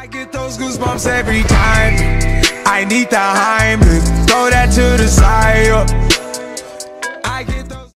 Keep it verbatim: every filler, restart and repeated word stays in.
I get those goosebumps every time. I need the Heimlich, throw that to the side.